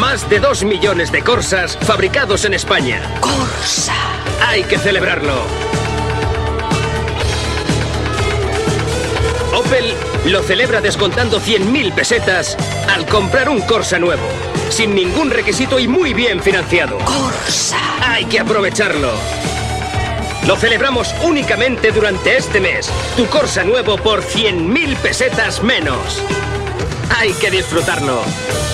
Más de 2 millones de Corsas fabricados en España. Corsa. Hay que celebrarlo. Opel lo celebra descontando 100.000 pesetas al comprar un Corsa nuevo. Sin ningún requisito y muy bien financiado. Corsa. Hay que aprovecharlo. Lo celebramos únicamente durante este mes. Tu Corsa nuevo por 100.000 pesetas menos. Hay que disfrutarlo.